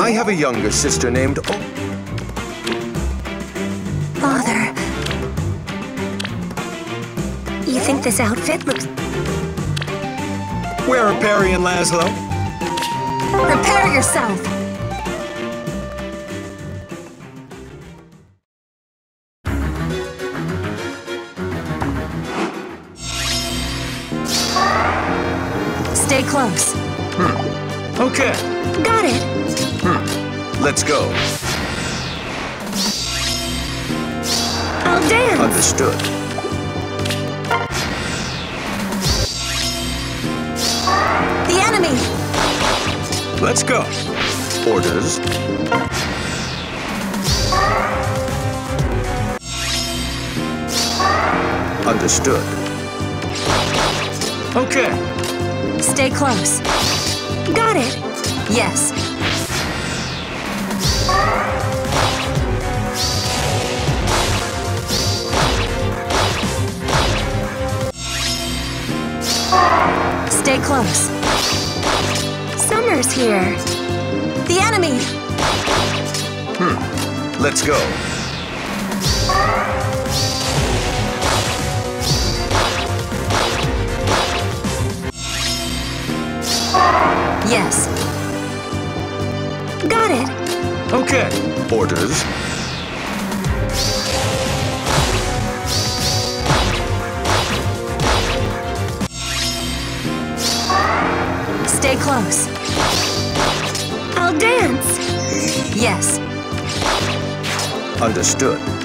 I have a younger sister named... Father. You think this outfit looks... Where are Perry and Laszlo? Prepare yourself! Stay close. Okay. Got it. Let's go. I'll dance. Understood. The enemy. Let's go. Orders. Understood. Okay. Stay close. Got it. Yes. Stay close. Summer's here. The enemy. Let's go. Yes. Got it. Okay. Orders. Stay close. I'll dance. Yes. Understood.